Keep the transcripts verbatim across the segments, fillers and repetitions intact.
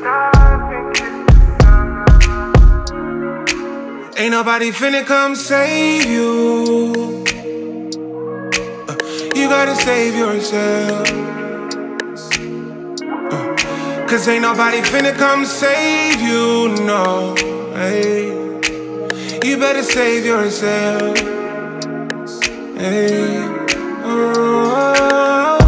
Ain't nobody finna come save you. uh, You gotta save yourself. uh, Cause ain't nobody finna come save you, no. Hey, you better save yourself. Hey, oh.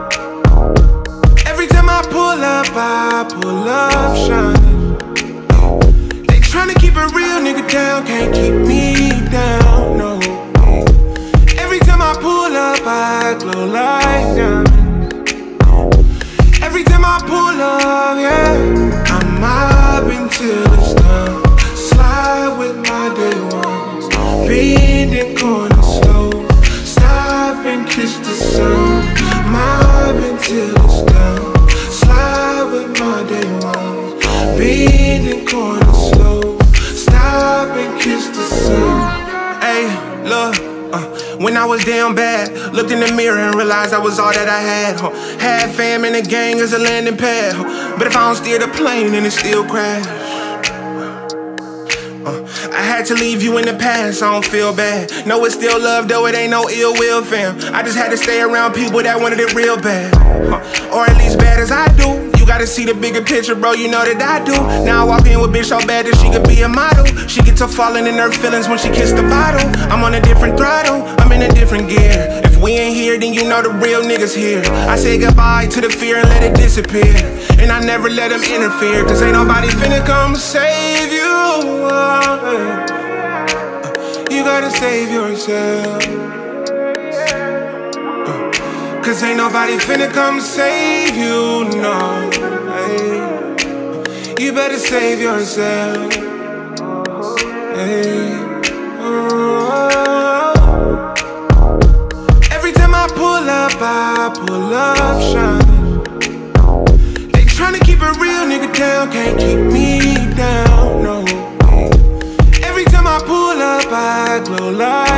Every time I pull up, I pull up shining. They tryna keep a real nigga down, can't keep me down, no. Every time I pull up, I glow like diamonds. Every time I pull up, yeah, I'm mobbing till it's done. Slide with my day ones, bending corners slow. Stop and kiss the sun, mobbing till it's done. Slide with my day ones, bending corners slow. Stop and kiss the sun. Hey, look, uh, when I was down bad, looked in the mirror and realized I was all that I had. Huh? Had fam in the gang as a landing pad. Huh? But if I don't steer the plane, then it still crash. Uh, I had to leave you in the past, I don't feel bad. Know it's still love, though it ain't no ill will, fam. I just had to stay around people that wanted it real bad, uh, or at least bad as I do. You gotta see the bigger picture, bro, you know that I do. Now I walk in with bitch so bad that she could be a model. She gets to falling in her feelings when she kissed the bottle. I'm on a different throttle, I'm in a different gear. If we ain't here, then you know the real niggas here. I say goodbye to the fear and let it disappear. And I never let them interfere, cause ain't nobody finna come save you. You gotta save yourself. Cause ain't nobody finna come save you, no. Hey, you better save yourself. Hey, oh. Every time I pull up, I pull up shining. They tryna keep a real nigga down, can't keep me down, no. Every time I pull up, I glow like